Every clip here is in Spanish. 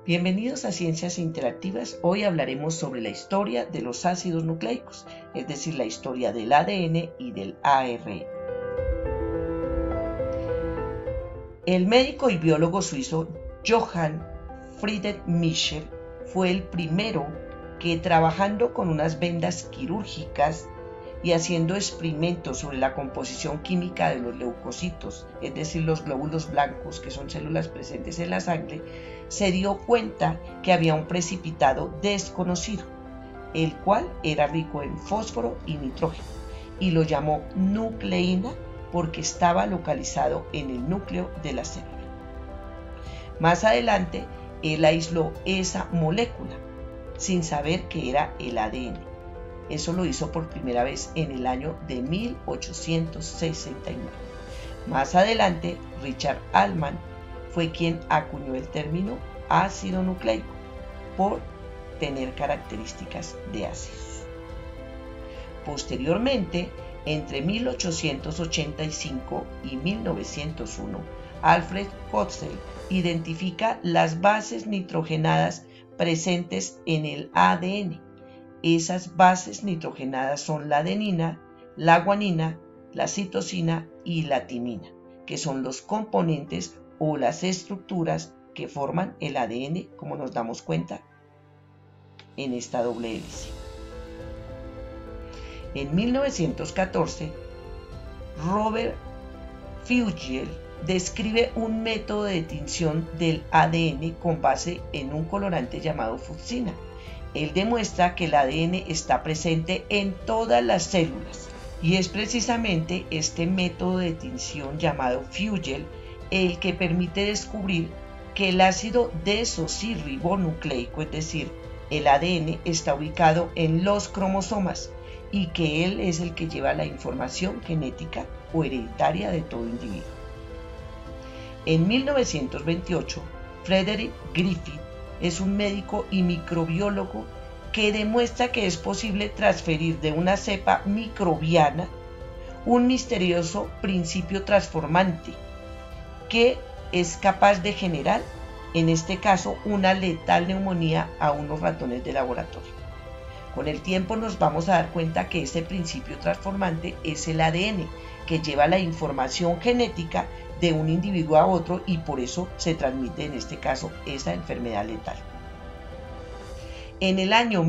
Bienvenidos a Ciencias Interactivas. Hoy hablaremos sobre la historia de los ácidos nucleicos, es decir, la historia del ADN y del ARN. El médico y biólogo suizo Johann Friedrich Michel fue el primero que, trabajando con unas vendas quirúrgicas y haciendo experimentos sobre la composición química de los leucocitos, es decir, los glóbulos blancos, que son células presentes en la sangre, se dio cuenta que había un precipitado desconocido, el cual era rico en fósforo y nitrógeno, y lo llamó nucleína porque estaba localizado en el núcleo de la célula. Más adelante, él aisló esa molécula, sin saber que era el ADN. Eso lo hizo por primera vez en el año de 1869. Más adelante, Richard Altman fue quien acuñó el término ácido nucleico por tener características de ácidos. Posteriormente, entre 1885 y 1901, Alfred Hochschild identifica las bases nitrogenadas presentes en el ADN. Esas bases nitrogenadas son la adenina, la guanina, la citosina y la timina, que son los componentes o las estructuras que forman el ADN, como nos damos cuenta en esta doble hélice. En 1914, Robert Feugel describe un método de tinción del ADN con base en un colorante llamado fucsina. Él demuestra que el ADN está presente en todas las células, y es precisamente este método de tinción llamado Feugel el que permite descubrir que el ácido desoxirribonucleico, es decir, el ADN, está ubicado en los cromosomas y que él es el que lleva la información genética o hereditaria de todo individuo. En 1928, Frederick Griffith es un médico y microbiólogo que demuestra que es posible transferir de una cepa microbiana un misterioso principio transformante que es capaz de generar, en este caso, una letal neumonía a unos ratones de laboratorio. Con el tiempo nos vamos a dar cuenta que ese principio transformante es el ADN, que lleva la información genética de un individuo a otro y por eso se transmite en este caso esa enfermedad letal. En el año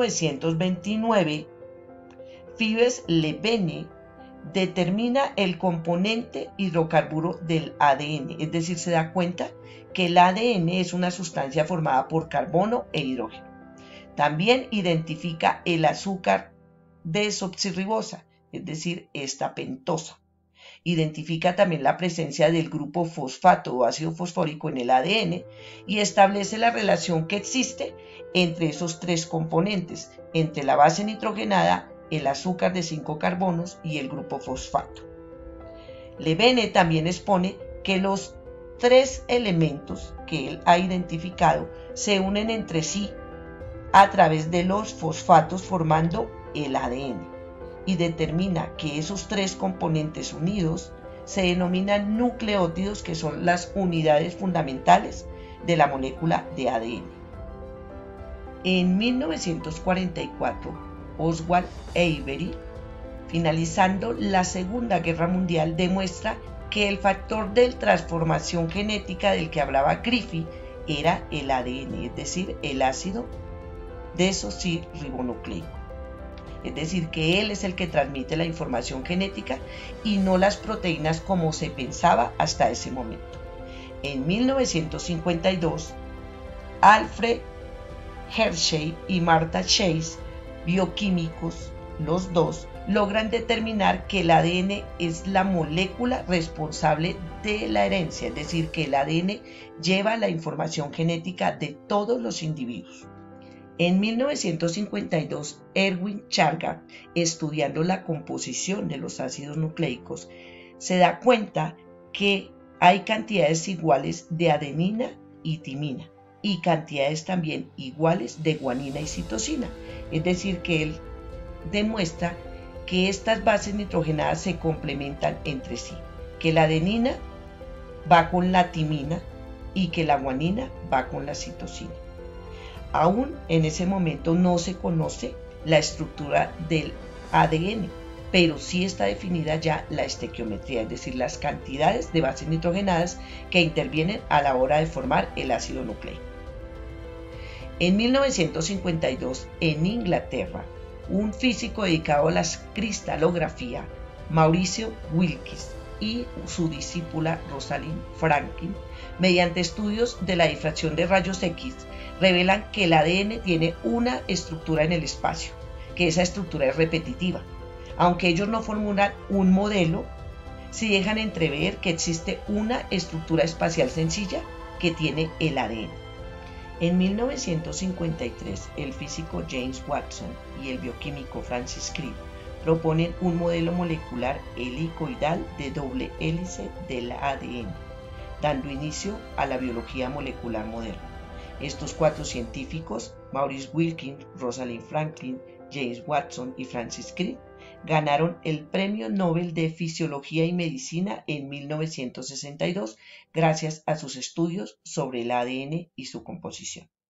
1929, Phoebus Levene determina el componente hidrocarburo del ADN, es decir, se da cuenta que el ADN es una sustancia formada por carbono e hidrógeno. También identifica el azúcar desoxirribosa, es decir, esta pentosa. Identifica también la presencia del grupo fosfato o ácido fosfórico en el ADN y establece la relación que existe entre esos tres componentes, entre la base nitrogenada, el azúcar de 5 carbonos y el grupo fosfato. Levene también expone que los tres elementos que él ha identificado se unen entre sí a través de los fosfatos formando el ADN. Y determina que esos tres componentes unidos se denominan nucleótidos, que son las unidades fundamentales de la molécula de ADN. En 1944, Oswald Avery, finalizando la Segunda Guerra Mundial, demuestra que el factor de transformación genética del que hablaba Griffith era el ADN, es decir, el ácido desoxirribonucleico. Es decir, que él es el que transmite la información genética y no las proteínas como se pensaba hasta ese momento. En 1952, Alfred Hershey y Martha Chase, bioquímicos, los dos, logran determinar que el ADN es la molécula responsable de la herencia, es decir, que el ADN lleva la información genética de todos los individuos. En 1952, Erwin Chargaff, estudiando la composición de los ácidos nucleicos, se da cuenta que hay cantidades iguales de adenina y timina y cantidades también iguales de guanina y citosina. Es decir, que él demuestra que estas bases nitrogenadas se complementan entre sí, que la adenina va con la timina y que la guanina va con la citosina. Aún en ese momento no se conoce la estructura del ADN, pero sí está definida ya la estequiometría, es decir, las cantidades de bases nitrogenadas que intervienen a la hora de formar el ácido nucleico. En 1952, en Inglaterra, un físico dedicado a la cristalografía, Mauricio Wilkes, y su discípula Rosalind Franklin, mediante estudios de la difracción de rayos X, revelan que el ADN tiene una estructura en el espacio, que esa estructura es repetitiva. Aunque ellos no formulan un modelo, sí dejan entrever que existe una estructura espacial sencilla que tiene el ADN. En 1953, el físico James Watson y el bioquímico Francis Crick proponen un modelo molecular helicoidal de doble hélice del ADN, dando inicio a la biología molecular moderna. Estos 4 científicos, Maurice Wilkins, Rosalind Franklin, James Watson y Francis Crick, ganaron el Premio Nobel de Fisiología y Medicina en 1962 gracias a sus estudios sobre el ADN y su composición.